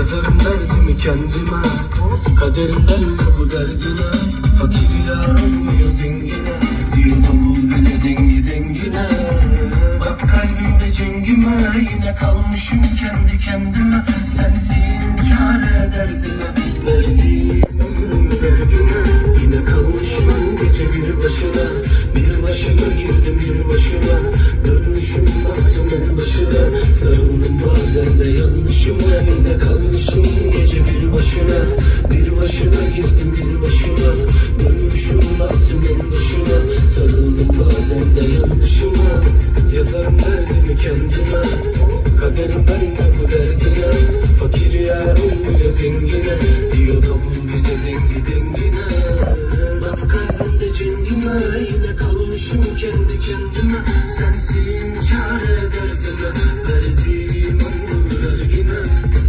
Yazarım derdimi kendime, kaderimden de bu derdine. Fakir yar olmuyor zengine, diyor davul bile dengi dengine. Bak kalbimde cengime, yine kalmışım kendi kendime. Sensin çare derdime, verdiğim ömrümü derdine. Yine kalmışım gece bir başına, bir başına girdim bir başına. Dönmüşüm baktım en başına, sarıldım bazen de yanlışıma. Yine kalmışım gece bir başına, bir başına girdim bir başına. Dönmüşüm baktım en başına, sarıldım bazen de yanlışıma. Yazarım derdimi kendime, kaderimden de bu derdine. Fakir yar olmuyor zengine, diyor davul bir de dengi dengine. Bak kalbimde cengime, yine kalmışım kendi kendime. Sensin çare derdime, verdiğim ömrümü vergine.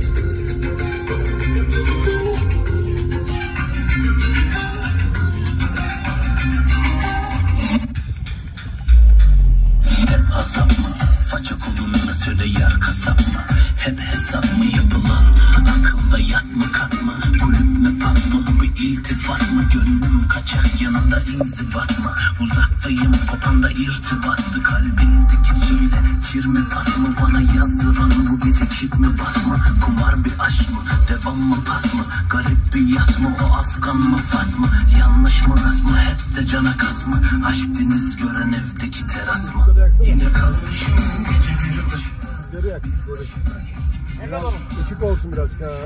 Hep azap mı? Faça kulunla söyle yer kasap mı? Hep hesap mı yapılan? Akılda yat mı kat mı? Kulüp mü pub mı? Bir iltifat mı? Gönlüm kaçak yanında inzibat mı? Uzaktayım popanda irtibattı. Kalbindeki söyle çir mi pas mı? Bana yazdıran bu gece kit mi bas mı? Kumar bir aşk mı? Devam mı pas mı? Garip bir yas mı? O Afgan mı Fas mı? Yanlış mı rast mı? Hep de cana kas mı? Aşk deniz gören evdeki teras mı? Yine kalmışım gece bir başı. Biraz ışık olsun birazcık ha.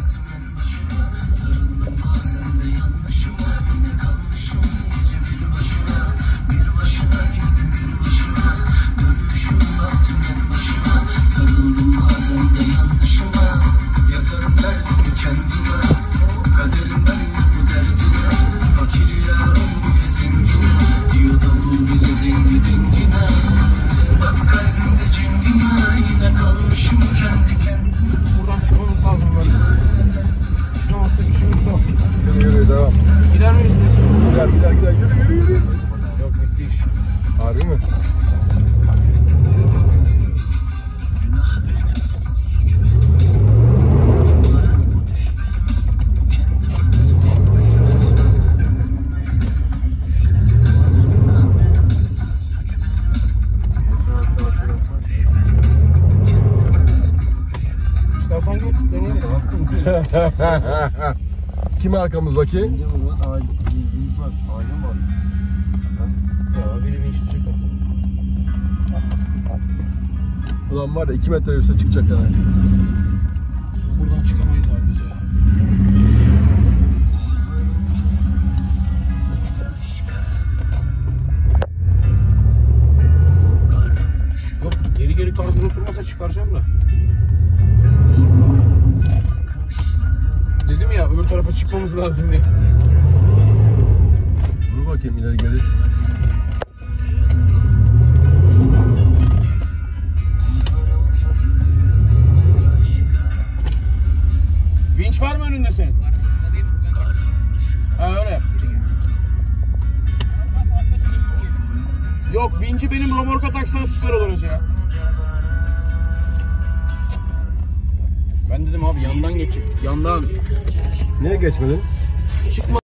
Sarıldım bazen de yanlışıma. Yazarım derdimi kendime, kaderimden de bu derdine. Fakir yar olmuyor zengine, diyor davul bile dengi dengine. Bak kalbimde cengime, yine kalmışım kendi kendime. Buradan çıkmamız lazım böyle. Ne olsa işimiz yok. Yürü devam. Gider miyiz? Gider. Yürü. Yok bitti iş. Harbi mi? Kim arkamızdaki? Ulan var ya 2 metre üstüne çıkacak yani. Buradan çıkamayız abi biz ya. Yok geri karbon oturmasa çıkaracağım da. Dedim ya öbür tarafa çıkmamız lazım diye. Dur bakayım ileri geri. Vinç var mı önünde senin? Ha öyle yap. Yok vinci benim romorka taksan süper olur ya. Ben dedim abi yandan geçecek. Yandan. Niye geçmedin? Çıkma.